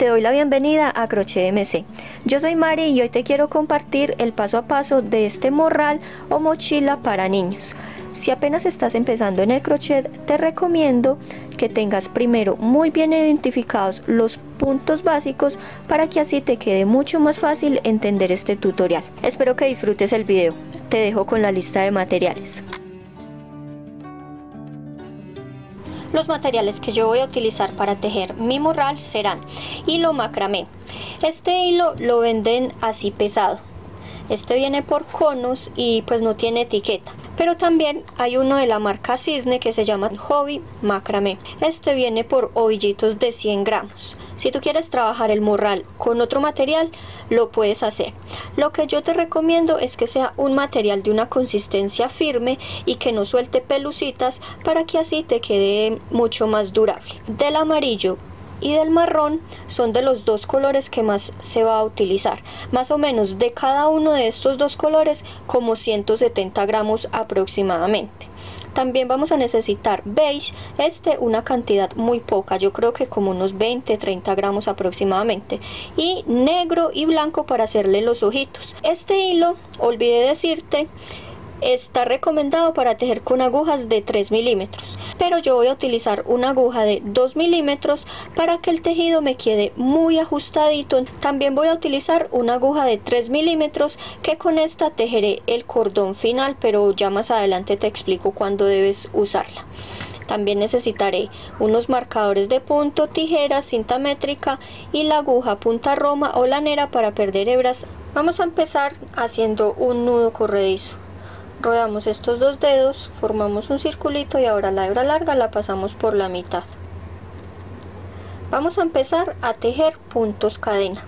Te doy la bienvenida a Crochet MC. Yo soy Mari y hoy te quiero compartir el paso a paso de este morral o mochila para niños. Si apenas estás empezando en el crochet, te recomiendo que tengas primero muy bien identificados los puntos básicos para que así te quede mucho más fácil entender este tutorial. Espero que disfrutes el video. Te dejo con la lista de materiales. Los materiales que yo voy a utilizar para tejer mi morral serán hilo macramé. Este hilo lo venden así pesado. Este viene por conos y pues no tiene etiqueta. Pero también hay uno de la marca Cisne que se llama Hobby Macramé. Este viene por ovillitos de 100 gramos. Si tú quieres trabajar el morral con otro material, lo puedes hacer. Lo que yo te recomiendo es que sea un material de una consistencia firme y que no suelte pelucitas para que así te quede mucho más durable. Del amarillo y del marrón son de los dos colores que más se va a utilizar. Más o menos de cada uno de estos dos colores como 170 gramos aproximadamente. También vamos a necesitar beige, una cantidad muy poca, yo creo que como unos 20-30 gramos aproximadamente. Y negro y blanco para hacerle los ojitos. Este hilo, olvidé decirte, está recomendado para tejer con agujas de 3 milímetros, pero yo voy a utilizar una aguja de 2 milímetros para que el tejido me quede muy ajustadito. También voy a utilizar una aguja de 3 milímetros que con esta tejeré el cordón final, pero ya más adelante te explico cuándo debes usarla. También necesitaré unos marcadores de punto, tijeras, cinta métrica y la aguja punta roma o lanera para perder hebras. Vamos a empezar haciendo un nudo corredizo. Rodamos estos dos dedos, formamos un circulito y ahora la hebra larga la pasamos por la mitad. Vamos a empezar a tejer puntos cadena.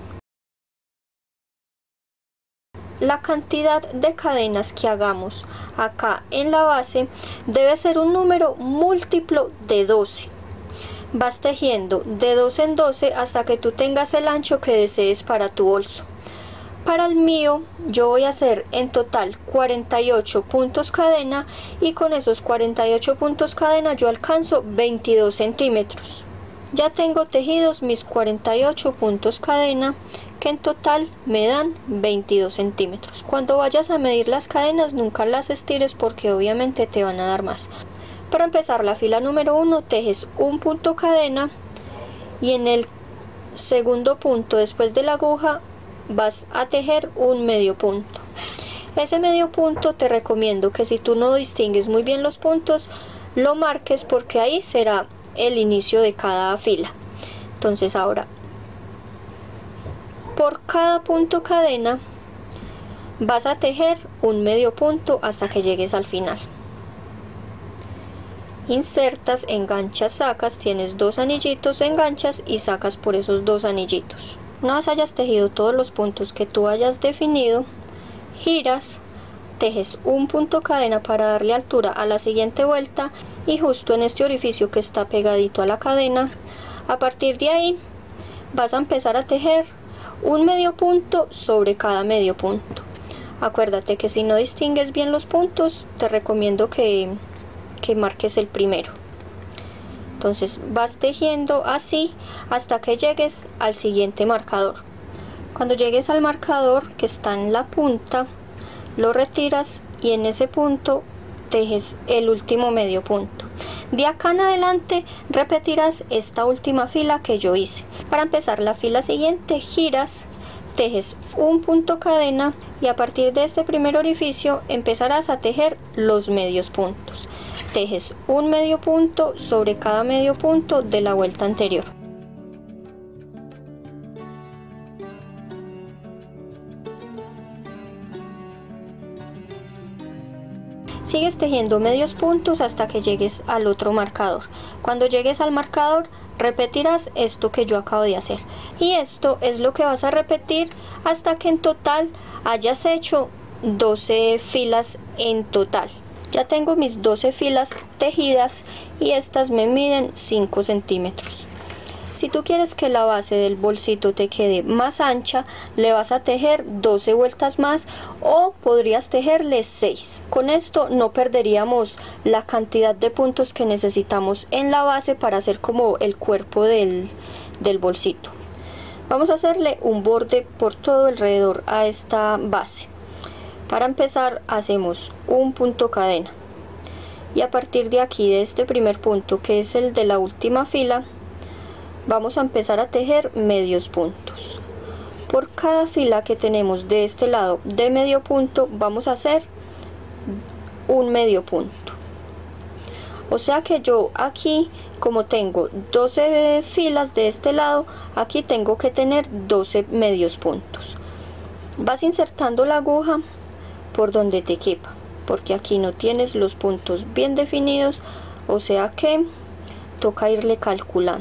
La cantidad de cadenas que hagamos acá en la base debe ser un número múltiplo de 12. Vas tejiendo de 12 en 12 hasta que tú tengas el ancho que desees para tu bolso. Para el mío yo voy a hacer en total 48 puntos cadena y con esos 48 puntos cadena yo alcanzo 22 centímetros. Ya tengo tejidos mis 48 puntos cadena que en total me dan 22 centímetros. Cuando vayas a medir las cadenas nunca las estires porque obviamente te van a dar más. Para empezar la fila número 1 tejes un punto cadena y en el segundo punto después de la aguja vas a tejer un medio punto. Ese medio punto te recomiendo que si tú no distingues muy bien los puntos, lo marques porque ahí será el inicio de cada fila. Entonces ahora, por cada punto cadena, vas a tejer un medio punto hasta que llegues al final. Insertas, enganchas, sacas, tienes dos anillitos, enganchas y sacas por esos dos anillitos. Una vez hayas tejido todos los puntos que tú hayas definido, giras, tejes un punto cadena para darle altura a la siguiente vuelta y justo en este orificio que está pegadito a la cadena, a partir de ahí vas a empezar a tejer un medio punto sobre cada medio punto. Acuérdate que si no distingues bien los puntos, te recomiendo que marques el primero. Entonces vas tejiendo así hasta que llegues al siguiente marcador. Cuando llegues al marcador que está en la punta, lo retiras y en ese punto tejes el último medio punto. De acá en adelante repetirás esta última fila que yo hice. Para empezar la fila siguiente giras, tejes un punto cadena y a partir de este primer orificio empezarás a tejer los medios puntos. Tejes un medio punto sobre cada medio punto de la vuelta anterior. Sigues tejiendo medios puntos hasta que llegues al otro marcador. Cuando llegues al marcador repetirás esto que yo acabo de hacer y esto es lo que vas a repetir hasta que en total hayas hecho 12 filas en total. Ya tengo mis 12 filas tejidas y estas me miden 5 centímetros. Si tú quieres que la base del bolsito te quede más ancha, le vas a tejer 12 vueltas más o podrías tejerle 6. Con esto no perderíamos la cantidad de puntos que necesitamos en la base para hacer como el cuerpo del bolsito. Vamos a hacerle un borde por todo alrededor a esta base. Para empezar hacemos un punto cadena y a partir de aquí, de este primer punto que es el de la última fila, vamos a empezar a tejer medios puntos. Por cada fila que tenemos de este lado de medio punto vamos a hacer un medio punto. O sea que yo aquí, como tengo 12 filas de este lado, aquí tengo que tener 12 medios puntos. Vas insertando la aguja por donde te quepa, porque aquí no tienes los puntos bien definidos, o sea que toca irle calculando.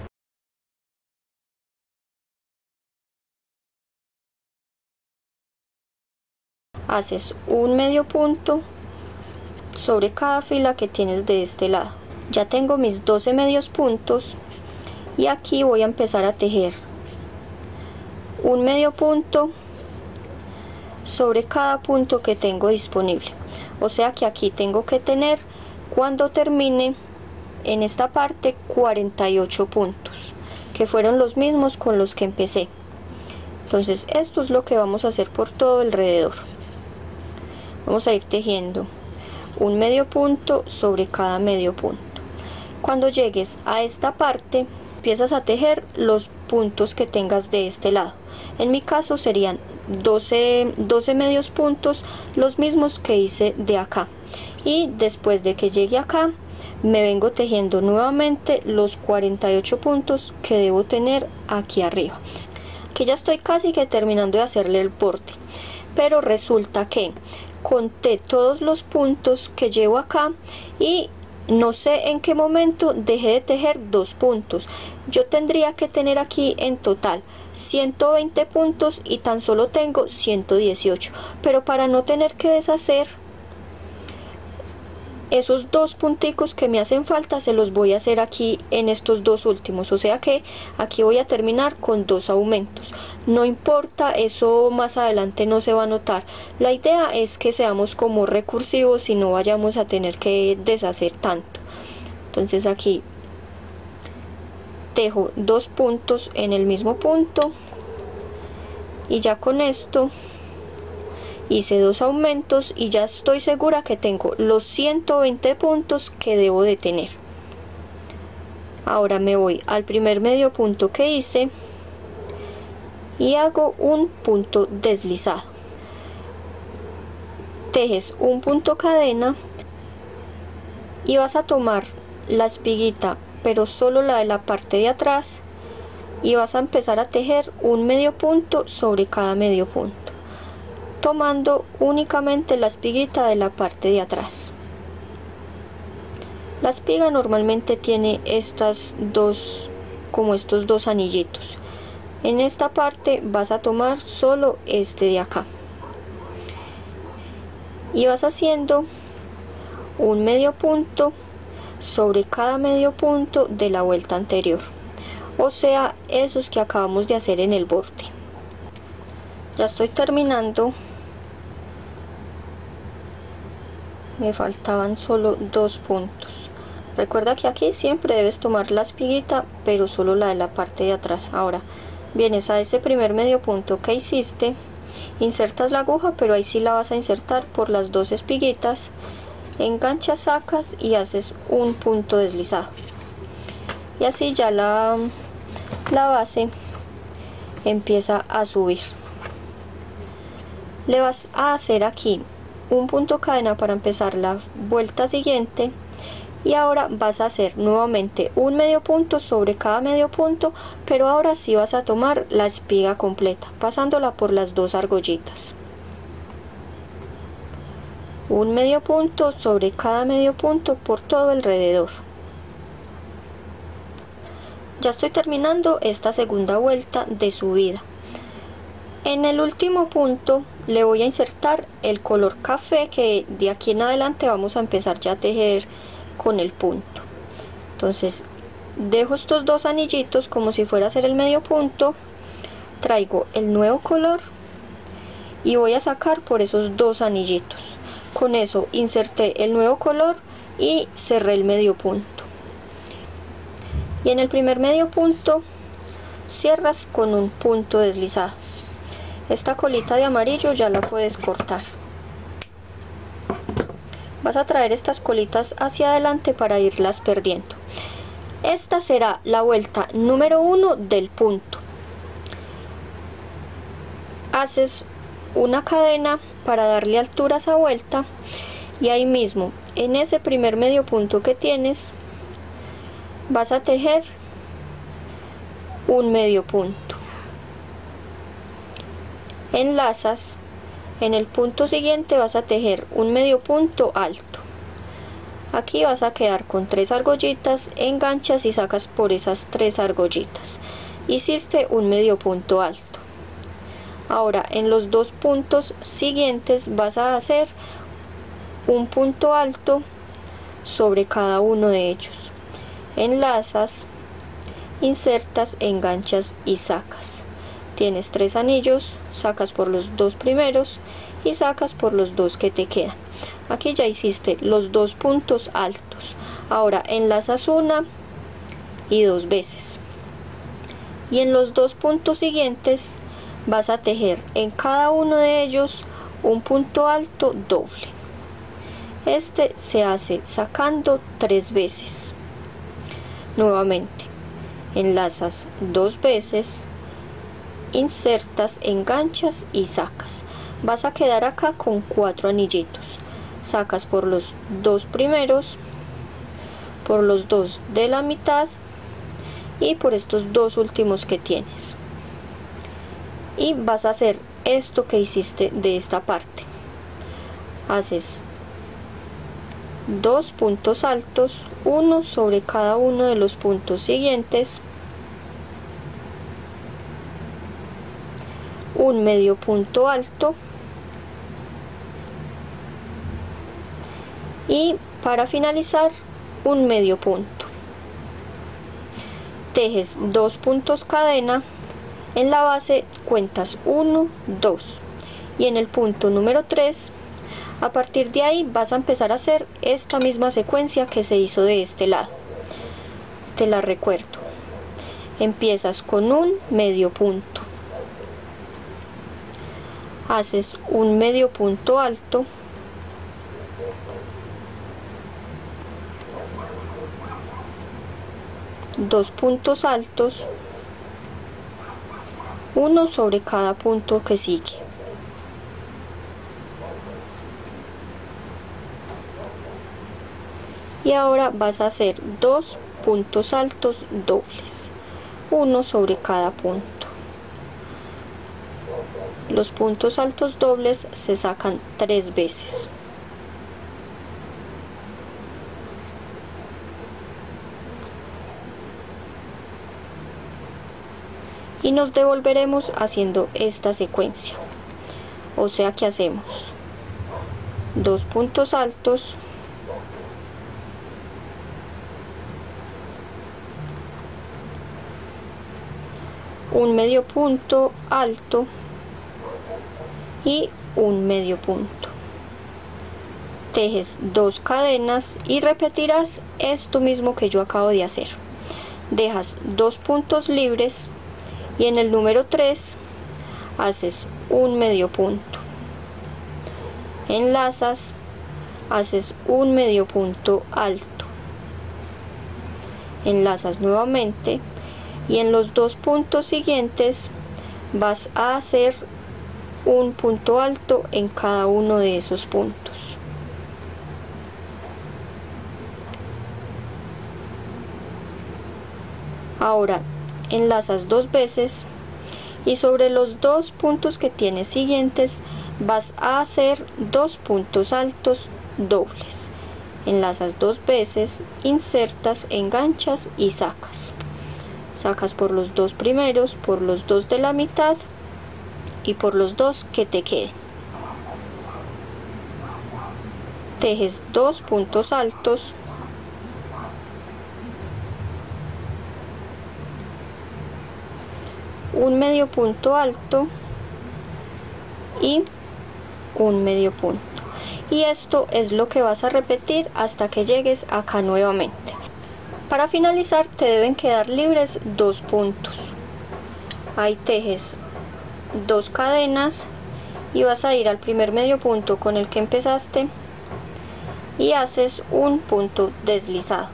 Haces un medio punto sobre cada fila que tienes de este lado. Ya tengo mis 12 medios puntos y aquí voy a empezar a tejer un medio punto sobre cada punto que tengo disponible. O sea que aquí tengo que tener, cuando termine en esta parte, 48 puntos, que fueron los mismos con los que empecé. Entonces esto es lo que vamos a hacer por todo alrededor. Vamos a ir tejiendo un medio punto sobre cada medio punto. Cuando llegues a esta parte, empiezas a tejer los puntos que tengas de este lado. En mi caso serían 12 medios puntos, los mismos que hice de acá. Y después de que llegue acá, me vengo tejiendo nuevamente los 48 puntos que debo tener aquí arriba. Aquí ya estoy casi que terminando de hacerle el borde, pero resulta que conté todos los puntos que llevo acá y no sé en qué momento dejé de tejer 2 puntos. Yo tendría que tener aquí en total 120 puntos y tan solo tengo 118, pero para no tener que deshacer esos 2 punticos que me hacen falta, se los voy a hacer aquí en estos 2 últimos, o sea que aquí voy a terminar con 2 aumentos. No importa, eso más adelante no se va a notar. La idea es que seamos como recursivos y no vayamos a tener que deshacer tanto. Entonces aquí tejo 2 puntos en el mismo punto y ya con esto hice 2 aumentos y ya estoy segura que tengo los 120 puntos que debo de tener. Ahora me voy al primer medio punto que hice y hago un punto deslizado. Tejes un punto cadena y vas a tomar la espiguita, pero solo la de la parte de atrás, y vas a empezar a tejer un medio punto sobre cada medio punto, tomando únicamente la espiguita de la parte de atrás. La espiga normalmente tiene estas dos, como estos 2 anillitos. En esta parte vas a tomar solo este de acá y vas haciendo un medio punto sobre cada medio punto de la vuelta anterior, o sea, esos que acabamos de hacer en el borde. Ya estoy terminando. Me faltaban solo 2 puntos. Recuerda que aquí siempre debes tomar la espiguita, pero solo la de la parte de atrás. Ahora vienes a ese primer medio punto que hiciste, insertas la aguja, pero ahí sí la vas a insertar por las 2 espiguitas, enganchas, sacas y haces un punto deslizado. Y así ya la base empieza a subir. Le vas a hacer aquí un punto cadena para empezar la vuelta siguiente y ahora vas a hacer nuevamente un medio punto sobre cada medio punto, pero ahora sí vas a tomar la espiga completa pasándola por las 2 argollitas. Un medio punto sobre cada medio punto por todo alrededor. Ya estoy terminando esta segunda vuelta de subida. En el último punto le voy a insertar el color café, que de aquí en adelante vamos a empezar ya a tejer con el punto. Entonces dejo estos 2 anillitos como si fuera a hacer el medio punto, traigo el nuevo color y voy a sacar por esos 2 anillitos. Con eso inserté el nuevo color y cerré el medio punto. Y en el primer medio punto cierras con un punto deslizado. Esta colita de amarillo ya la puedes cortar. Vas a traer estas colitas hacia adelante para irlas perdiendo. Esta será la vuelta número 1 del punto. Haces una cadena para darle altura a esa vuelta y ahí mismo, en ese primer medio punto que tienes, vas a tejer un medio punto. Enlazas, en el punto siguiente vas a tejer un medio punto alto. Aquí vas a quedar con 3 argollitas, enganchas y sacas por esas 3 argollitas. Hiciste un medio punto alto. Ahora en los 2 puntos siguientes vas a hacer un punto alto sobre cada uno de ellos. Enlazas, insertas, enganchas y sacas. Tienes 3 anillos, sacas por los 2 primeros y sacas por los 2 que te quedan. Aquí ya hiciste los 2 puntos altos. Ahora enlazas una y 2 veces. Y en los 2 puntos siguientes vas a tejer en cada uno de ellos un punto alto doble. Este se hace sacando 3 veces. Nuevamente, enlazas 2 veces, insertas, enganchas y sacas. Vas a quedar acá con 4 anillitos. Sacas por los 2 primeros, por los 2 de la mitad y por estos 2 últimos que tienes. Y vas a hacer esto que hiciste de esta parte. Haces 2 puntos altos, uno sobre cada uno de los puntos siguientes, un medio punto alto y para finalizar un medio punto. Tejes 2 puntos cadena, en la base cuentas 1, 2 y en el punto número 3, a partir de ahí vas a empezar a hacer esta misma secuencia que se hizo de este lado. Te la recuerdo. Empiezas con un medio punto. Haces un medio punto alto. Dos puntos altos. Uno sobre cada punto que sigue. Y ahora vas a hacer 2 puntos altos dobles, uno sobre cada punto. Los puntos altos dobles se sacan 3 veces. Y nos devolveremos haciendo esta secuencia. O sea que hacemos 2 puntos altos, un medio punto alto y un medio punto. Tejes 2 cadenas y repetirás esto mismo que yo acabo de hacer. Dejas 2 puntos libres y en el número 3 haces un medio punto. Enlazas, haces un medio punto alto. Enlazas nuevamente y en los 2 puntos siguientes vas a hacer un punto alto en cada uno de esos puntos. Ahora enlazas 2 veces y sobre los 2 puntos que tienes siguientes vas a hacer 2 puntos altos dobles. Enlazas 2 veces, insertas, enganchas y sacas. Sacas por los 2 primeros, por los 2 de la mitad y por los 2 que te queden. Tejes 2 puntos altos, un medio punto alto y un medio punto. Y esto es lo que vas a repetir hasta que llegues acá nuevamente. Para finalizar te deben quedar libres 2 puntos. ahí tejes 2 cadenas y vas a ir al primer medio punto con el que empezaste y haces un punto deslizado.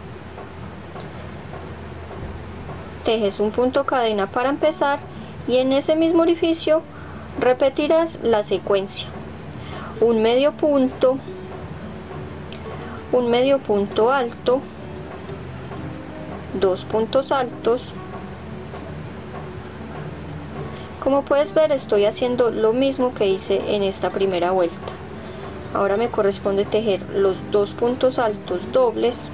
Tejes un punto cadena para empezar y en ese mismo orificio repetirás la secuencia: un medio punto alto, 2 puntos altos. Como puedes ver, estoy haciendo lo mismo que hice en esta primera vuelta. Ahora me corresponde tejer los 2 puntos altos dobles,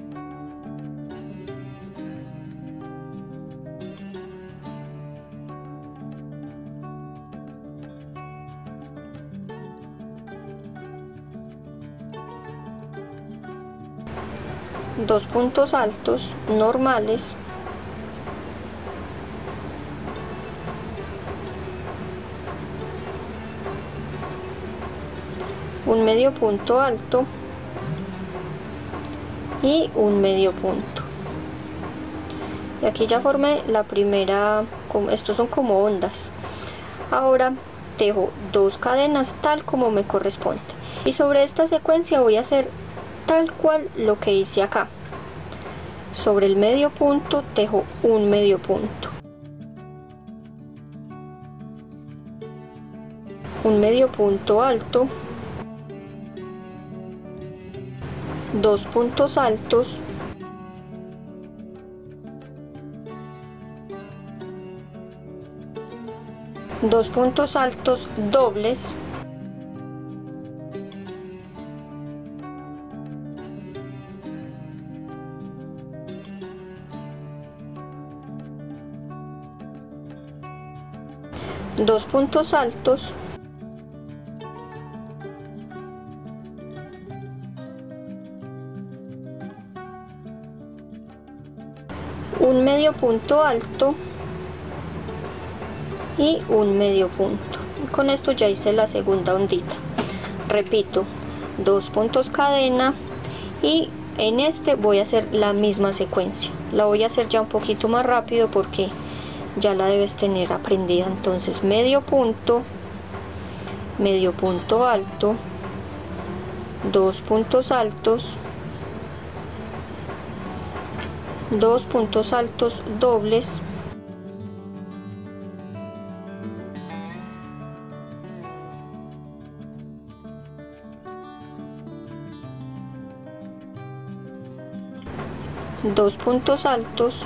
dos puntos altos normales, un medio punto alto y un medio punto. Y aquí ya formé la primera, estos son como ondas. Ahora tejo 2 cadenas tal como me corresponde y sobre esta secuencia voy a hacer tal cual lo que hice acá. Sobre el medio punto tejo un medio punto, un medio punto alto, 2 puntos altos, dos puntos altos dobles, dos puntos altos, un medio punto alto y un medio punto. Y con esto ya hice la segunda ondita. Repito, 2 puntos cadena y en este voy a hacer la misma secuencia. La voy a hacer ya un poquito más rápido porque ya la debes tener aprendida. Entonces medio punto alto, 2 puntos altos, 2 puntos altos dobles, dos puntos altos,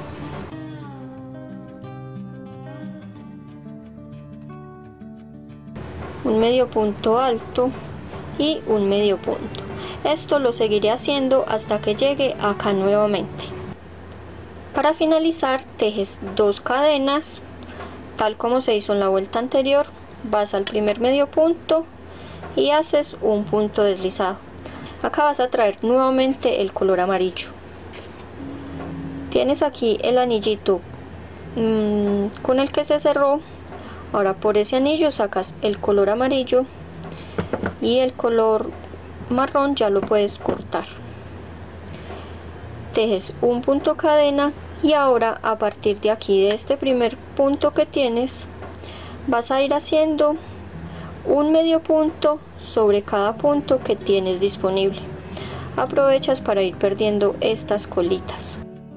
un medio punto alto y un medio punto. Esto lo seguiré haciendo hasta que llegue acá nuevamente. Para finalizar tejes 2 cadenas tal como se hizo en la vuelta anterior, vas al primer medio punto y haces un punto deslizado. Acá vas a traer nuevamente el color amarillo. Tienes aquí el anillito con el que se cerró. Ahora por ese anillo sacas el color amarillo y el color marrón ya lo puedes cortar. Tejes un punto cadena y ahora a partir de aquí, de este primer punto que tienes, vas a ir haciendo un medio punto sobre cada punto que tienes disponible. Aprovechas para ir perdiendo estas colitas.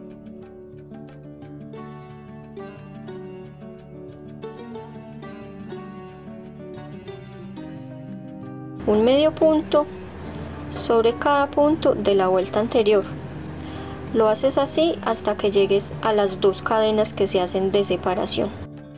Un medio punto sobre cada punto de la vuelta anterior. Lo haces así hasta que llegues a las 2 cadenas que se hacen de separación.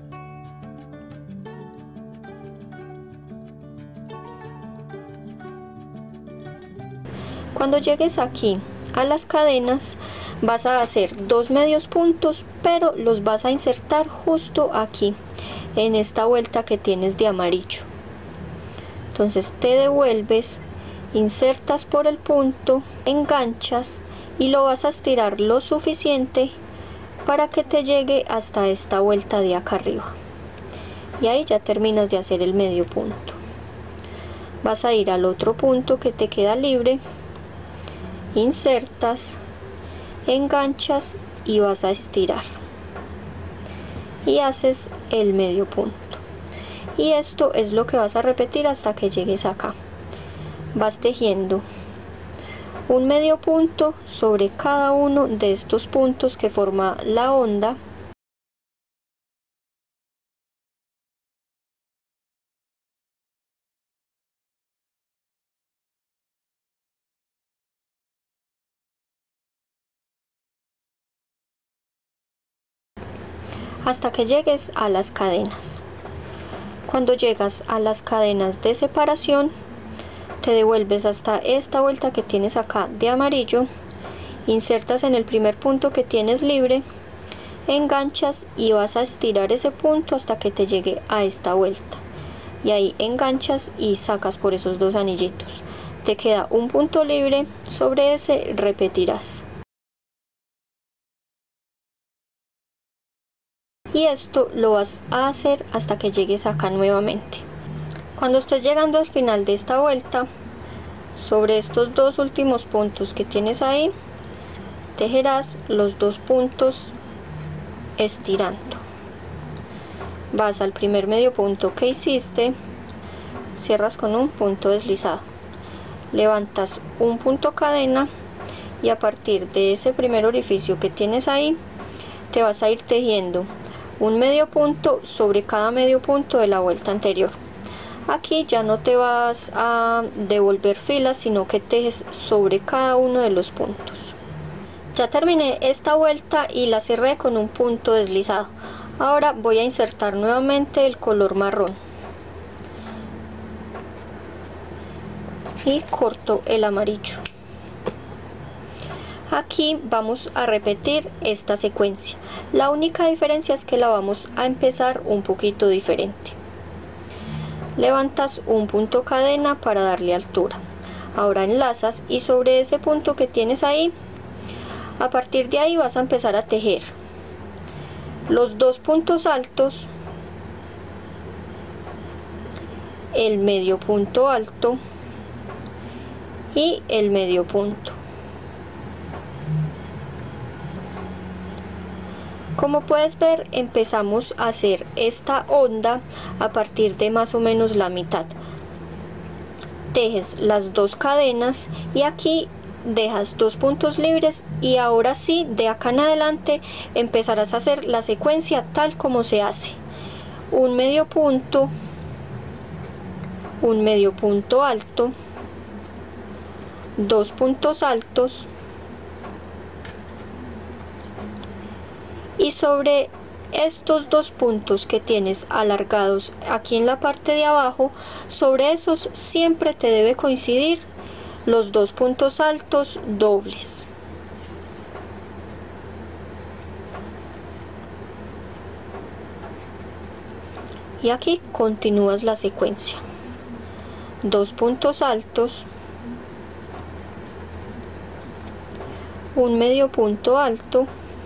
Cuando llegues aquí a las cadenas vas a hacer 2 medios puntos, pero los vas a insertar justo aquí en esta vuelta que tienes de amarillo. Entonces te devuelves, insertas por el punto, enganchas y lo vas a estirar lo suficiente para que te llegue hasta esta vuelta de acá arriba. Y ahí ya terminas de hacer el medio punto. Vas a ir al otro punto que te queda libre, insertas, enganchas y vas a estirar. y haces el medio punto. Y esto es lo que vas a repetir hasta que llegues acá. Vas tejiendo un medio punto sobre cada uno de estos puntos que forma la onda. Hasta que llegues a las cadenas. Cuando llegas a las cadenas de separación, te devuelves hasta esta vuelta que tienes acá de amarillo, insertas en el primer punto que tienes libre, enganchas y vas a estirar ese punto hasta que te llegue a esta vuelta, y ahí enganchas y sacas por esos dos anillitos. Te queda un punto libre, sobre ese repetirás. Y esto lo vas a hacer hasta que llegues acá nuevamente. Cuando estés llegando al final de esta vuelta, sobre estos dos últimos puntos que tienes ahí, tejerás los dos puntos estirando. Vas al primer medio punto que hiciste, cierras con un punto deslizado, levantas un punto cadena y a partir de ese primer orificio que tienes ahí, te vas a ir tejiendo un medio punto sobre cada medio punto de la vuelta anterior. Aquí ya no te vas a devolver filas, sino que tejes sobre cada uno de los puntos. Ya terminé esta vuelta y la cerré con un punto deslizado. Ahora voy a insertar nuevamente el color marrón y corto el amarillo. Aquí vamos a repetir esta secuencia. La única diferencia es que la vamos a empezar un poquito diferente. Levantas un punto cadena para darle altura. Ahora enlazas y sobre ese punto que tienes ahí, a partir de ahí vas a empezar a tejer los dos puntos altos, el medio punto alto y el medio punto. Como puedes ver, empezamos a hacer esta onda a partir de más o menos la mitad. Tejes las dos cadenas y aquí dejas dos puntos libres, y ahora sí, de acá en adelante empezarás a hacer la secuencia tal como se hace: un medio punto alto, dos puntos altos, y sobre estos dos puntos que tienes alargados aquí en la parte de abajo, sobre esos siempre te debe coincidir los dos puntos altos dobles. Y aquí continúas la secuencia: dos puntos altos, un medio punto alto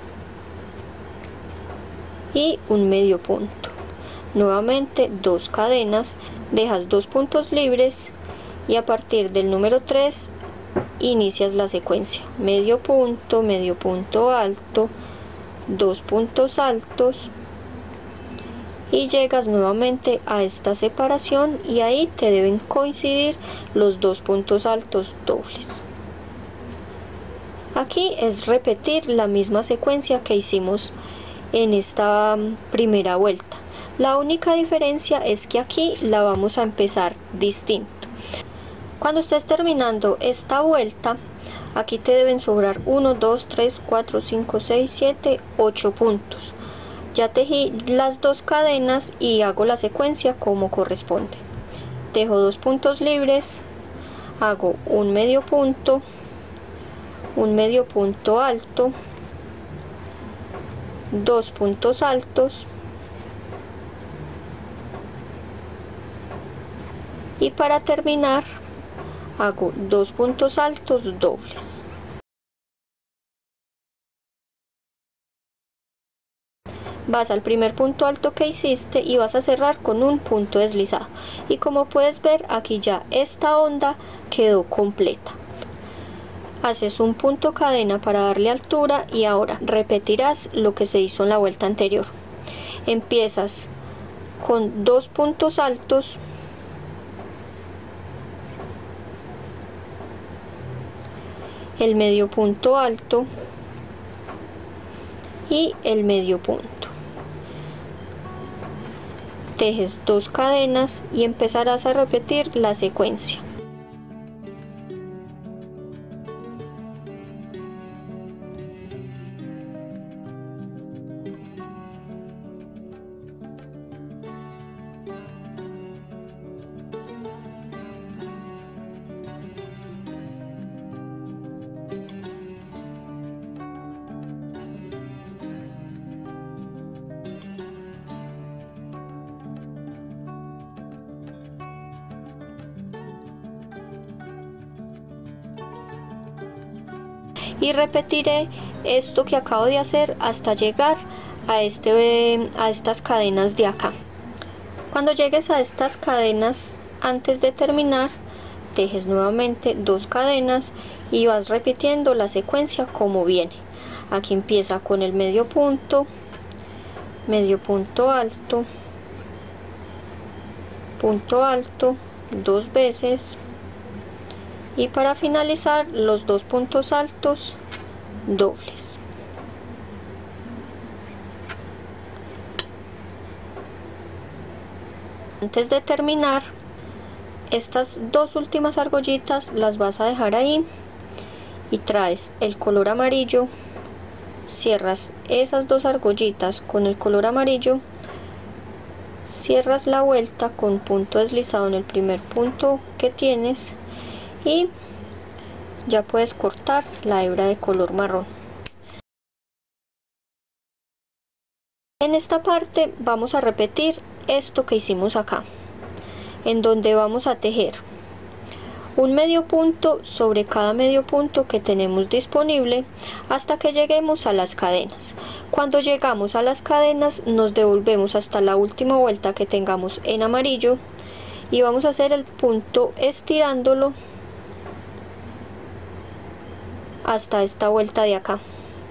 y un medio punto. Nuevamente dos cadenas, dejas dos puntos libres y a partir del número 3 inicias la secuencia: medio punto alto, dos puntos altos, y llegas nuevamente a esta separación y ahí te deben coincidir los dos puntos altos dobles. Aquí es repetir la misma secuencia que hicimos en esta primera vuelta. La única diferencia es que aquí la vamos a empezar distinto. Cuando estés terminando esta vuelta, aquí te deben sobrar 1, 2, 3, 4, 5, 6, 7, 8 puntos. Ya tejí las dos cadenas y hago la secuencia como corresponde. Dejo dos puntos libres, hago un medio punto alto, dos puntos altos, y para terminar hago dos puntos altos dobles. Vas al primer punto alto que hiciste y vas a cerrar con un punto deslizado, y como puedes ver aquí ya esta onda quedó completa. Haces un punto cadena para darle altura y ahora repetirás lo que se hizo en la vuelta anterior. empiezas con 2 puntos altos, el medio punto alto y el medio punto. Tejes 2 cadenas y empezarás a repetir la secuencia. Y repetiré esto que acabo de hacer hasta llegar a estas cadenas de acá. Cuando llegues a estas cadenas, antes de terminar, tejes nuevamente 2 cadenas y vas repitiendo la secuencia como viene. Aquí empieza con el medio punto alto 2 veces, y para finalizar los 2 puntos altos dobles. Antes de terminar, estas 2 últimas argollitas las vas a dejar ahí y traes el color amarillo, cierras esas 2 argollitas con el color amarillo, cierras la vuelta con punto deslizado en el primer punto que tienes y ya puedes cortar la hebra de color marrón. En esta parte vamos a repetir esto que hicimos acá, en donde vamos a tejer un medio punto sobre cada medio punto que tenemos disponible hasta que lleguemos a las cadenas. Cuando llegamos a las cadenas nos devolvemos hasta la última vuelta que tengamos en amarillo y vamos a hacer el punto estirándolo hasta esta vuelta de acá.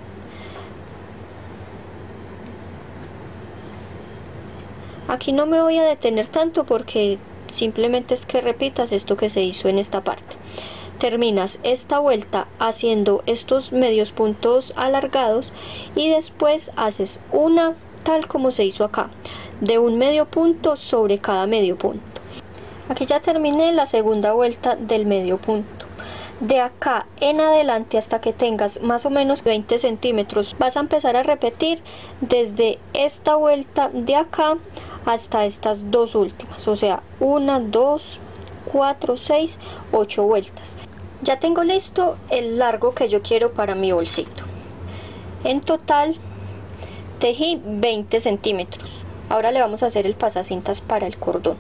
Aquí no me voy a detener tanto porque simplemente es que repitas esto que se hizo en esta parte. Terminas esta vuelta haciendo estos medios puntos alargados y después haces una tal como se hizo acá, de un medio punto sobre cada medio punto. Aquí ya terminé la segunda vuelta del medio punto. De acá en adelante hasta que tengas más o menos 20 centímetros vas a empezar a repetir desde esta vuelta de acá hasta estas 2 últimas, o sea 1, 2, 4, 6, 8 vueltas. Ya tengo listo el largo que yo quiero para mi bolsito. En total tejí 20 centímetros. Ahora le vamos a hacer el pasacintas para el cordón.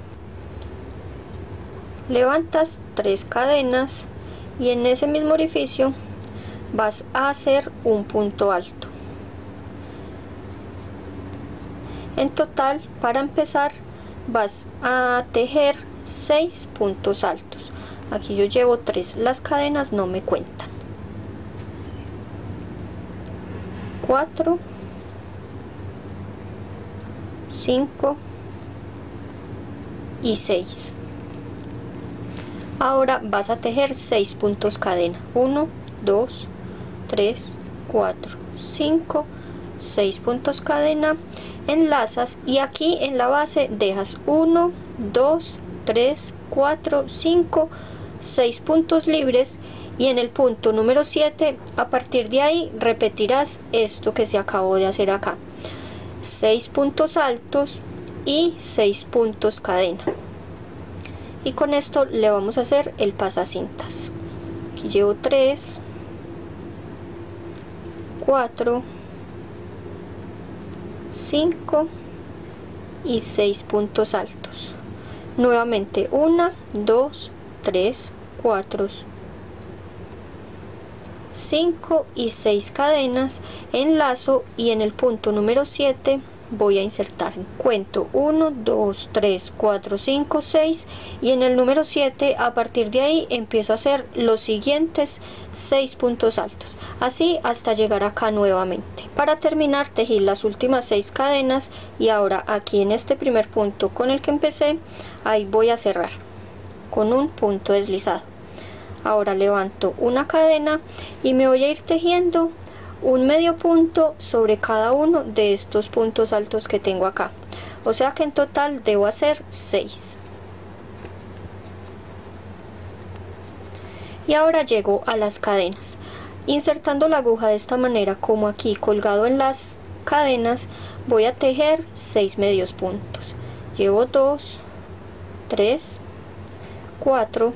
Levantas 3 cadenas y en ese mismo orificio vas a hacer un punto alto. En total, para empezar, vas a tejer 6 puntos altos. Aquí yo llevo 3, las cadenas no me cuentan. 4, 5 y 6. Ahora vas a tejer 6 puntos cadena. 1, 2, 3, 4, 5, 6 puntos cadena. Enlazas y aquí en la base dejas 1, 2, 3, 4, 5, 6 puntos libres y en el punto número 7 a partir de ahí repetirás esto que se acabó de hacer acá. 6 puntos altos y 6 puntos cadena. Y con esto le vamos a hacer el pasacintas. Aquí llevo 3, 4, 5 y 6 puntos altos. Nuevamente 1, 2, 3, 4, 5 y 6 cadenas, enlazo y en el punto número 7 voy a insertar, cuento 1, 2, 3, 4, 5, 6 y en el número 7 a partir de ahí empiezo a hacer los siguientes 6 puntos altos, así hasta llegar acá nuevamente. Para terminar tejí las últimas 6 cadenas y ahora aquí en este primer punto con el que empecé, ahí voy a cerrar con un punto deslizado. Ahora levanto una cadena y me voy a ir tejiendo un medio punto sobre cada uno de estos puntos altos que tengo acá, o sea que en total debo hacer 6. Y ahora llego a las cadenas, insertando la aguja de esta manera como aquí colgado en las cadenas, voy a tejer 6 medios puntos. Llevo 2, 3, 4,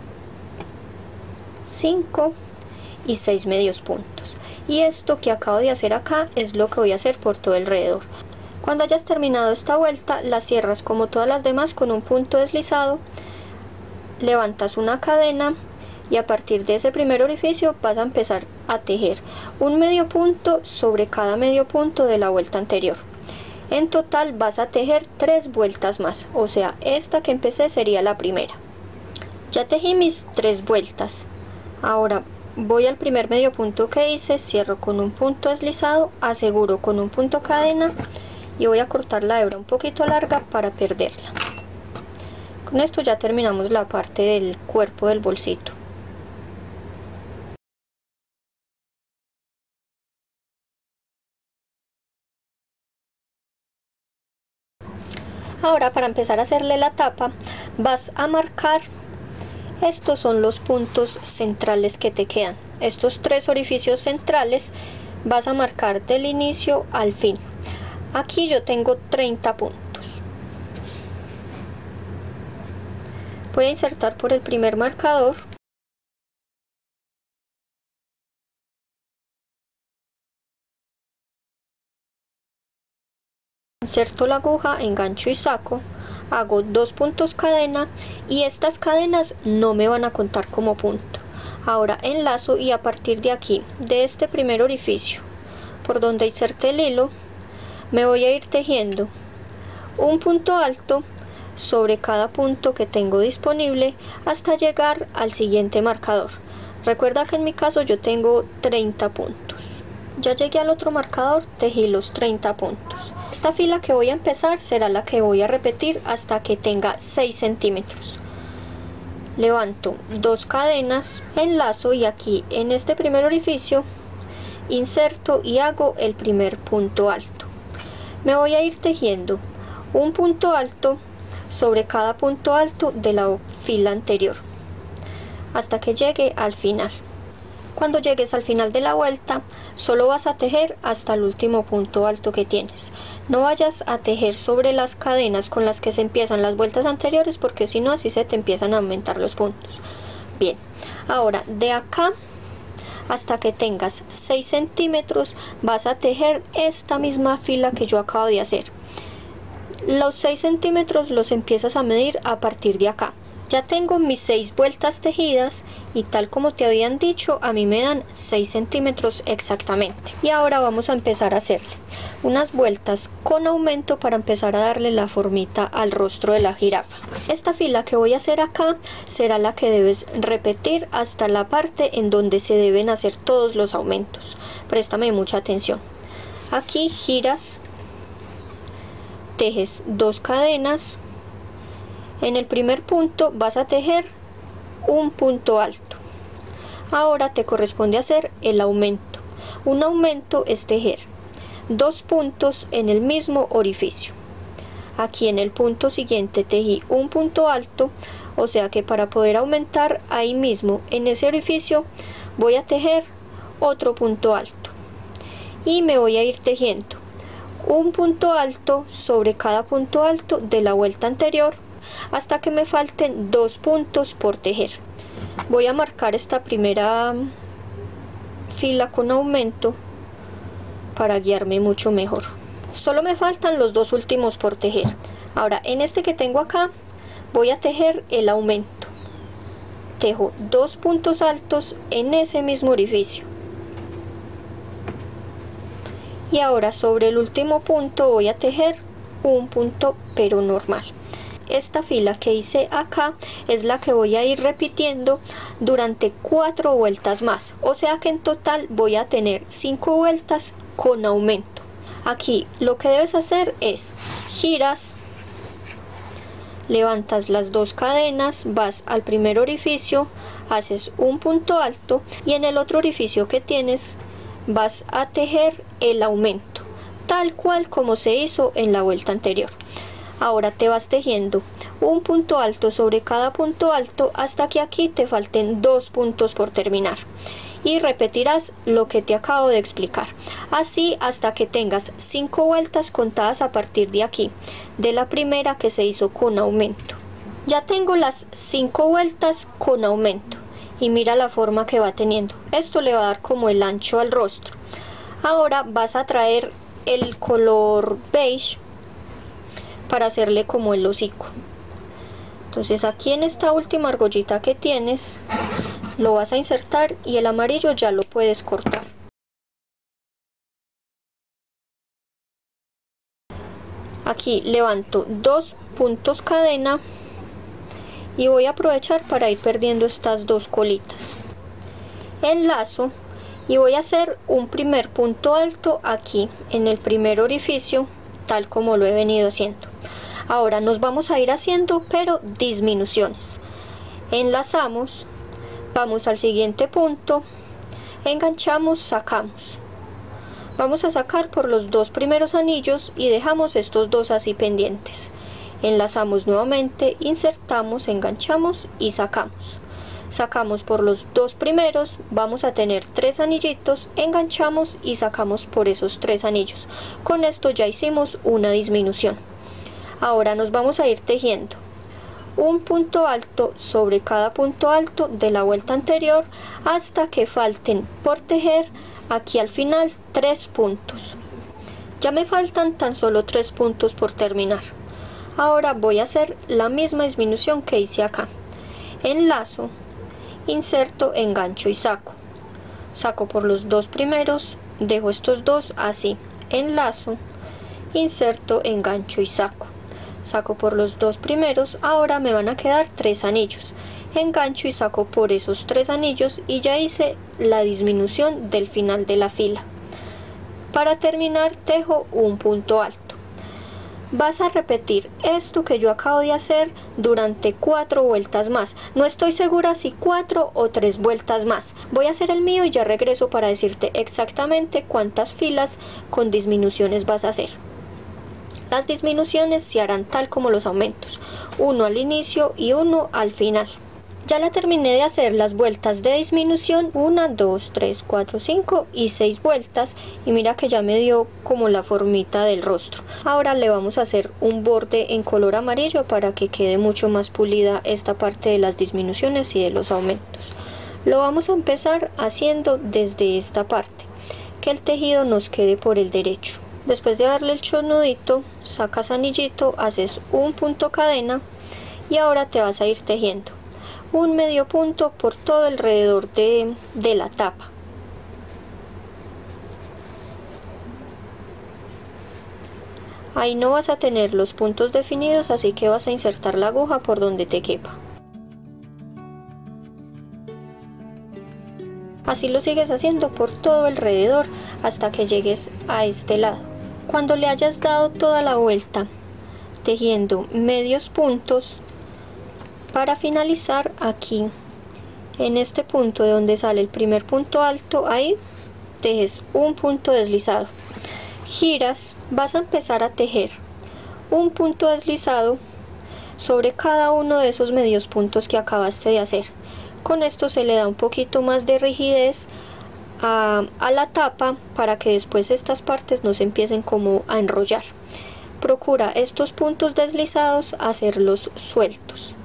5 y 6 medios puntos. Y esto que acabo de hacer acá es lo que voy a hacer por todo alrededor. Cuando hayas terminado esta vuelta, la cierras como todas las demás con un punto deslizado, levantas una cadena y a partir de ese primer orificio vas a empezar a tejer un medio punto sobre cada medio punto de la vuelta anterior. En total vas a tejer 3 vueltas más, o sea, esta que empecé sería la primera. Ya tejí mis 3 vueltas. Ahora voy al primer medio punto que hice, cierro con un punto deslizado, aseguro con un punto cadena y voy a cortar la hebra un poquito larga para perderla. Con esto ya terminamos la parte del cuerpo del bolsito. Ahora para empezar a hacerle la tapa vas a marcar. Estos son los puntos centrales que te quedan. Estos 3 orificios centrales vas a marcar del inicio al fin. Aquí yo tengo 30 puntos. Voy a insertar por el primer marcador. Inserto la aguja, engancho y saco. Hago 2 puntos cadena y estas cadenas no me van a contar como punto. Ahora enlazo y a partir de aquí, de este primer orificio por donde inserté el hilo, me voy a ir tejiendo un punto alto sobre cada punto que tengo disponible hasta llegar al siguiente marcador. Recuerda que en mi caso yo tengo 30 puntos. Ya llegué al otro marcador, tejí los 30 puntos. Esta fila que voy a empezar será la que voy a repetir hasta que tenga 6 centímetros. Levanto 2 cadenas, enlazo y aquí en este primer orificio inserto y hago el primer punto alto. Me voy a ir tejiendo un punto alto sobre cada punto alto de la fila anterior hasta que llegue al final. Cuando llegues al final de la vuelta, solo vas a tejer hasta el último punto alto que tienes. No vayas a tejer sobre las cadenas con las que se empiezan las vueltas anteriores, porque si no, así se te empiezan a aumentar los puntos. Bien, ahora de acá hasta que tengas 6 centímetros, vas a tejer esta misma fila que yo acabo de hacer. Los 6 centímetros los empiezas a medir a partir de acá. Ya tengo mis 6 vueltas tejidas y tal como te habían dicho, a mí me dan 6 centímetros exactamente. Y ahora vamos a empezar a hacerle unas vueltas con aumento para empezar a darle la formita al rostro de la jirafa. Esta fila que voy a hacer acá será la que debes repetir hasta la parte en donde se deben hacer todos los aumentos. Préstame mucha atención. Aquí giras, tejes 2 cadenas. En el primer punto vas a tejer un punto alto. Ahora te corresponde hacer el aumento. Un aumento es tejer 2 puntos en el mismo orificio. Aquí en el punto siguiente tejí un punto alto, o sea que para poder aumentar ahí mismo en ese orificio voy a tejer otro punto alto y me voy a ir tejiendo un punto alto sobre cada punto alto de la vuelta anterior hasta que me falten 2 puntos por tejer. Voy a marcar esta primera fila con aumento para guiarme mucho mejor. Solo me faltan los 2 últimos por tejer. Ahora en este que tengo acá voy a tejer el aumento. Tejo 2 puntos altos en ese mismo orificio Y ahora sobre el último punto voy a tejer un punto pero normal. Esta fila que hice acá es la que voy a ir repitiendo durante 4 vueltas más, o sea que en total voy a tener 5 vueltas con aumento. Aquí lo que debes hacer es giras, levantas las 2 cadenas, vas al primer orificio, haces un punto alto y en el otro orificio que tienes vas a tejer el aumento, tal cual como se hizo en la vuelta anterior. Ahora te vas tejiendo un punto alto sobre cada punto alto hasta que aquí te falten 2 puntos por terminar y repetirás lo que te acabo de explicar, así hasta que tengas 5 vueltas contadas a partir de aquí, de la primera que se hizo con aumento. Ya tengo las 5 vueltas con aumento y mira la forma que va teniendo. Esto le va a dar como el ancho al rostro. Ahora vas a traer el color beige para hacerle como el hocico. Entonces aquí en esta última argollita que tienes lo vas a insertar y el amarillo ya lo puedes cortar. Aquí levanto 2 puntos cadena y voy a aprovechar para ir perdiendo estas 2 colitas. Enlazo y voy a hacer un primer punto alto aquí en el primer orificio, tal como lo he venido haciendo. Ahora nos vamos a ir haciendo pero disminuciones. Enlazamos, vamos al siguiente punto, enganchamos, sacamos. Vamos a sacar por los 2 primeros anillos y dejamos estos 2 así pendientes. Enlazamos nuevamente, insertamos, enganchamos y sacamos. Sacamos por los 2 primeros, vamos a tener 3 anillitos, enganchamos y sacamos por esos 3 anillos. Con esto ya hicimos una disminución. Ahora nos vamos a ir tejiendo un punto alto sobre cada punto alto de la vuelta anterior hasta que falten por tejer aquí al final 3 puntos. Ya me faltan tan solo 3 puntos por terminar. Ahora voy a hacer la misma disminución que hice acá. Enlazo, inserto, engancho y saco. Saco por los 2 primeros, dejo estos 2 así. Enlazo, inserto, engancho y saco. Saco por los 2 primeros, ahora me van a quedar 3 anillos. Engancho y saco por esos 3 anillos y ya hice la disminución del final de la fila. Para terminar tejo un punto alto. Vas a repetir esto que yo acabo de hacer durante 4 vueltas más. No estoy segura si 4 o 3 vueltas más. Voy a hacer el mío y ya regreso para decirte exactamente cuántas filas con disminuciones vas a hacer. Las disminuciones se harán tal como los aumentos, 1 al inicio y 1 al final. Ya la terminé de hacer las vueltas de disminución, 1, 2, 3, 4, 5 y 6 vueltas y mira que ya me dio como la formita del rostro. Ahora le vamos a hacer un borde en color amarillo para que quede mucho más pulida esta parte de las disminuciones y de los aumentos. Lo vamos a empezar haciendo desde esta parte, que el tejido nos quede por el derecho. Después de darle el nudito, sacas anillito, haces un punto cadena y ahora te vas a ir tejiendo un medio punto por todo alrededor de la tapa. Ahí no vas a tener los puntos definidos, así que vas a insertar la aguja por donde te quepa. Así lo sigues haciendo por todo alrededor hasta que llegues a este lado. Cuando le hayas dado toda la vuelta tejiendo medios puntos, para finalizar aquí en este punto de donde sale el primer punto alto, ahí tejes un punto deslizado, giras, vas a empezar a tejer un punto deslizado sobre cada uno de esos medios puntos que acabaste de hacer. Con esto se le da un poquito más de rigidez a la tapa para que después estas partes no se empiecen como a enrollar. Procura estos puntos deslizados hacerlos sueltos.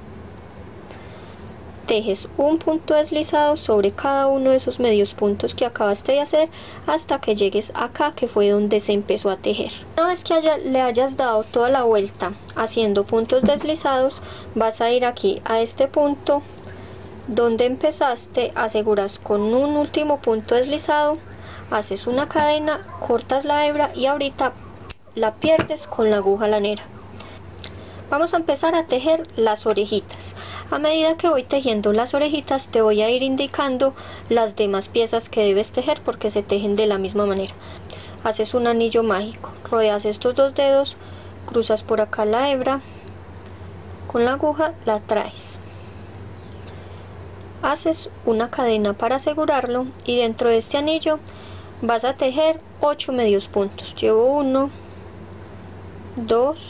Tejes un punto deslizado sobre cada uno de esos medios puntos que acabaste de hacer hasta que llegues acá, que fue donde se empezó a tejer. Una vez que le hayas dado toda la vuelta haciendo puntos deslizados, vas a ir aquí a este punto donde empezaste, aseguras con un último punto deslizado, haces una cadena, cortas la hebra y ahorita la pierdes con la aguja lanera. Vamos a empezar a tejer las orejitas. A medida que voy tejiendo las orejitas te voy a ir indicando las demás piezas que debes tejer porque se tejen de la misma manera. Haces un anillo mágico, rodeas estos dos dedos, cruzas por acá la hebra, con la aguja la traes. Haces una cadena para asegurarlo y dentro de este anillo vas a tejer 8 medios puntos. Llevo 1, 2,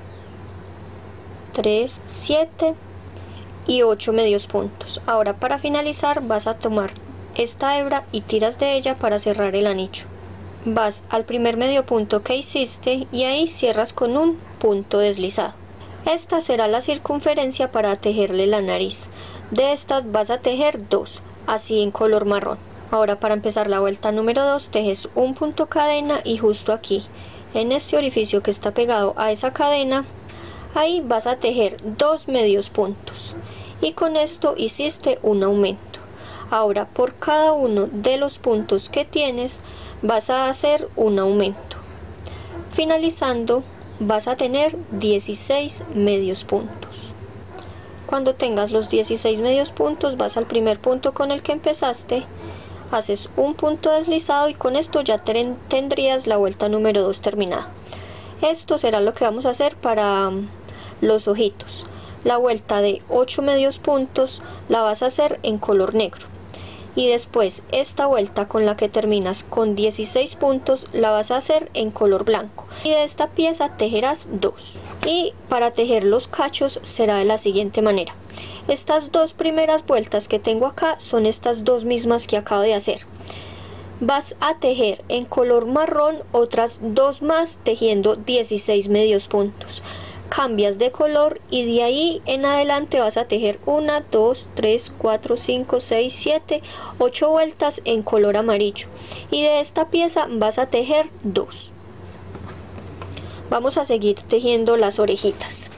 3, 7 y 8 medios puntos. Ahora para finalizar vas a tomar esta hebra y tiras de ella para cerrar el anillo. Vas al primer medio punto que hiciste y ahí cierras con un punto deslizado. Esta será la circunferencia para tejerle la nariz. De estas vas a tejer 2, así en color marrón. Ahora para empezar la vuelta número 2 tejes un punto cadena y justo aquí, en este orificio que está pegado a esa cadena, ahí vas a tejer 2 medios puntos. Y con esto hiciste un aumento. Ahora por cada uno de los puntos que tienes vas a hacer un aumento. Finalizando vas a tener 16 medios puntos. Cuando tengas los 16 medios puntos vas al primer punto con el que empezaste, haces un punto deslizado y con esto ya tendrías la vuelta número 2 terminada. Esto será lo que vamos a hacer para los ojitos. La vuelta de 8 medios puntos la vas a hacer en color negro. Y después esta vuelta con la que terminas con 16 puntos la vas a hacer en color blanco. Y de esta pieza tejerás 2. Y para tejer los cachos será de la siguiente manera. Estas dos primeras vueltas que tengo acá son estas dos mismas que acabo de hacer. Vas a tejer en color marrón otras 2 más tejiendo 16 medios puntos. Cambias de color y de ahí en adelante vas a tejer 1, 2, 3, 4, 5, 6, 7, 8 vueltas en color amarillo y de esta pieza vas a tejer 2. Vamos a seguir tejiendo las orejitas.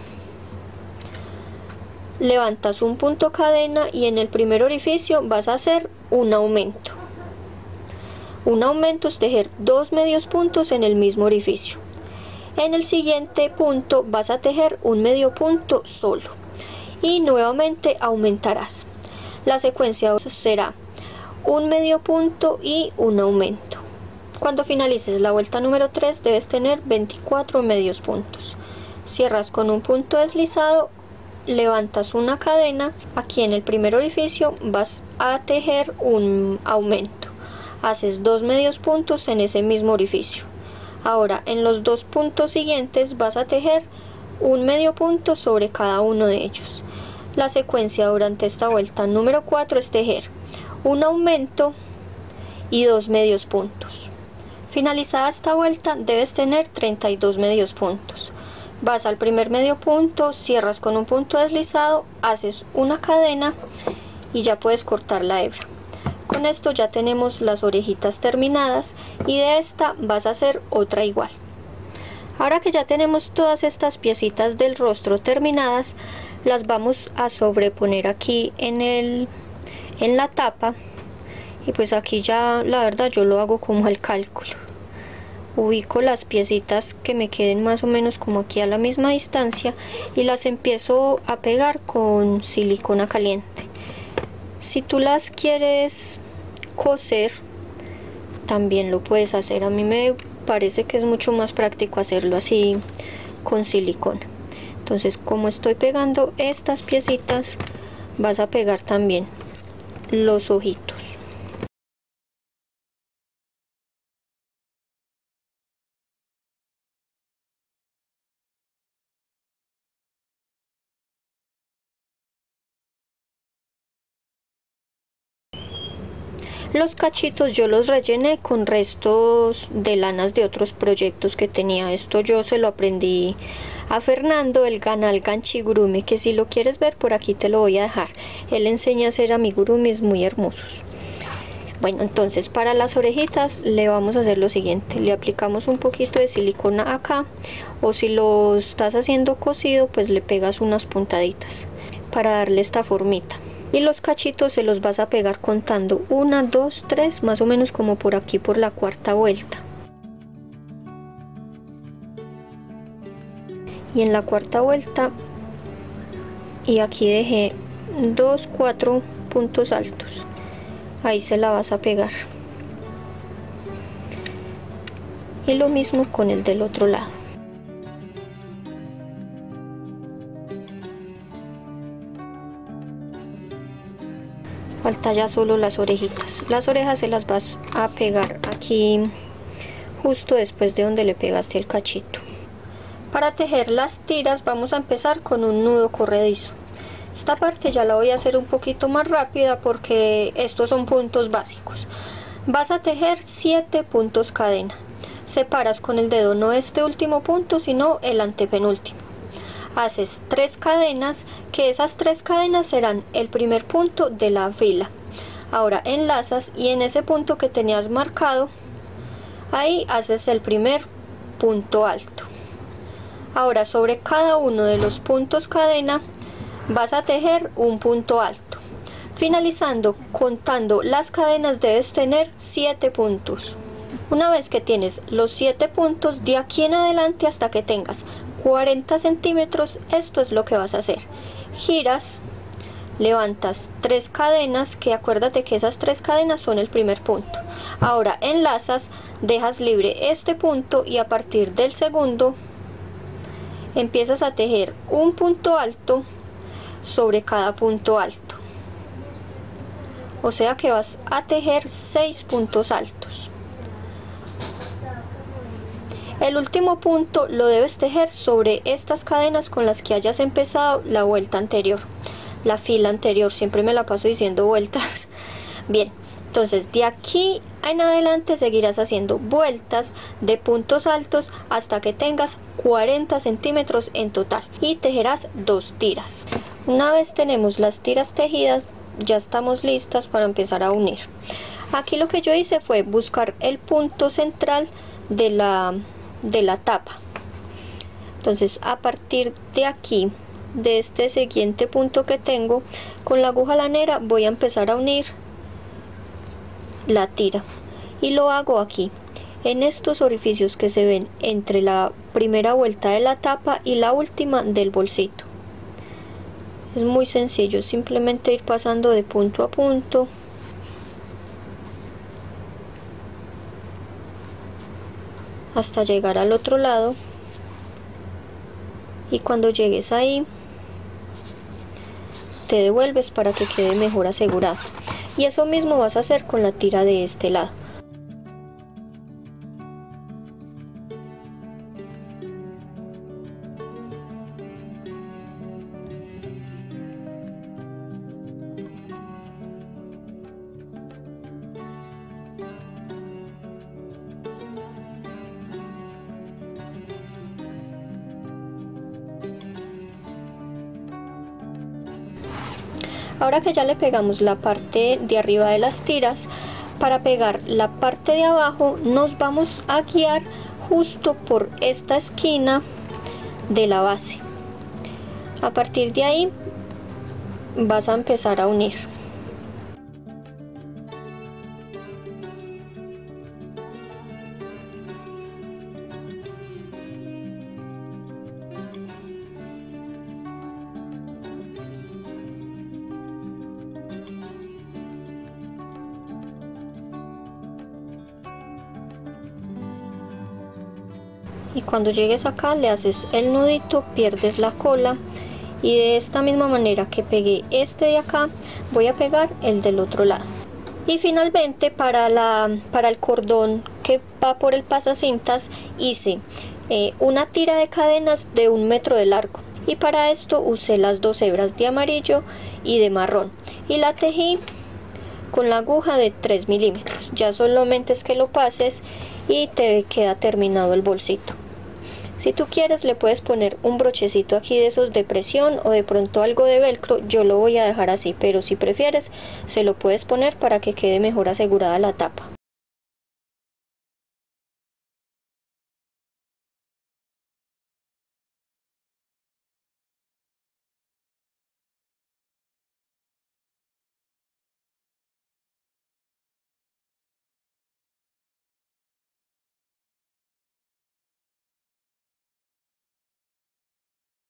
Levantas un punto cadena y en el primer orificio vas a hacer un aumento. Un aumento es tejer 2 medios puntos en el mismo orificio. En el siguiente punto vas a tejer un medio punto solo y nuevamente aumentarás. La secuencia será un medio punto y un aumento. Cuando finalices la vuelta número 3 debes tener 24 medios puntos. Cierras con un punto deslizado, levantas una cadena, aquí en el primer orificio vas a tejer un aumento. Haces 2 medios puntos en ese mismo orificio. Ahora en los 2 puntos siguientes vas a tejer un medio punto sobre cada uno de ellos. La secuencia durante esta vuelta número 4 es tejer un aumento y 2 medios puntos. Finalizada esta vuelta debes tener 32 medios puntos. Vas al primer medio punto, cierras con un punto deslizado, haces una cadena y ya puedes cortar la hebra. Con esto ya tenemos las orejitas terminadas y de esta vas a hacer otra igual. Ahora que ya tenemos todas estas piecitas del rostro terminadas, las vamos a sobreponer aquí en la tapa y pues aquí ya la verdad yo lo hago como al cálculo. Ubico las piecitas que me queden más o menos como aquí a la misma distancia y las empiezo a pegar con silicona caliente. Si tú las quieres coser, también lo puedes hacer. A mí me parece que es mucho más práctico hacerlo así con silicona. Entonces, como estoy pegando estas piecitas, vas a pegar también los ojitos. Los cachitos yo los rellené con restos de lanas de otros proyectos que tenía. Esto yo se lo aprendí a Fernando, el canal Ganchigurumi, que si lo quieres ver por aquí te lo voy a dejar. Él enseña a hacer amigurumis muy hermosos. Bueno, entonces para las orejitas le vamos a hacer lo siguiente. Le aplicamos un poquito de silicona acá, o si lo estás haciendo cosido pues le pegas unas puntaditas para darle esta formita. y los cachitos se los vas a pegar contando 1, 2, 3, más o menos como por aquí por la cuarta vuelta. Y en la cuarta vuelta, y aquí dejé 2, 4 puntos altos, ahí se la vas a pegar. Y lo mismo con el del otro lado. Falta ya solo las orejitas. Las orejas se las vas a pegar aquí justo después de donde le pegaste el cachito. Para tejer las tiras vamos a empezar con un nudo corredizo. Esta parte ya la voy a hacer un poquito más rápida porque estos son puntos básicos. Vas a tejer 7 puntos cadena. Separas con el dedo no este último punto sino el antepenúltimo. Haces 3 cadenas, que esas 3 cadenas serán el primer punto de la fila. Ahora enlazas y en ese punto que tenías marcado, ahí haces el primer punto alto. Ahora sobre cada uno de los puntos cadena vas a tejer un punto alto. Finalizando, contando las cadenas debes tener 7 puntos. Una vez que tienes los 7 puntos, de aquí en adelante hasta que tengas 40 centímetros, esto es lo que vas a hacer. Giras, levantas 3 cadenas, que acuérdate que esas 3 cadenas son el primer punto. Ahora enlazas, dejas libre este punto y a partir del segundo empiezas a tejer un punto alto sobre cada punto alto. O sea que vas a tejer 6 puntos altos. El último punto lo debes tejer sobre estas cadenas con las que hayas empezado la vuelta anterior, la fila anterior, siempre me la paso diciendo vueltas. Bien, entonces de aquí en adelante seguirás haciendo vueltas de puntos altos hasta que tengas 40 centímetros en total y tejerás 2 tiras. Una vez tenemos las tiras tejidas, ya estamos listas para empezar a unir. Aquí lo que yo hice fue buscar el punto central de la tapa. Entonces a partir de aquí, de este siguiente punto que tengo, con la aguja lanera voy a empezar a unir la tira y lo hago aquí en estos orificios que se ven entre la primera vuelta de la tapa y la última del bolsito. Es muy sencillo, simplemente ir pasando de punto a punto hasta llegar al otro lado, y cuando llegues ahí te devuelves para que quede mejor asegurado, y eso mismo vas a hacer con la tira de este lado. Ahora que ya le pegamos la parte de arriba de las tiras, para pegar la parte de abajo nos vamos a guiar justo por esta esquina de la base. A partir de ahí vas a empezar a unir. Y cuando llegues acá le haces el nudito, pierdes la cola, y de esta misma manera que pegué este de acá voy a pegar el del otro lado. Y finalmente para el cordón que va por el pasacintas hice una tira de cadenas de 1 metro de largo, y para esto usé las 2 hebras de amarillo y de marrón y la tejí con la aguja de 3 milímetros. Ya solamente es que lo pases y te queda terminado el bolsito. Si tú quieres le puedes poner un brochecito aquí de esos de presión o de pronto algo de velcro. Yo lo voy a dejar así, pero si prefieres se lo puedes poner para que quede mejor asegurada la tapa.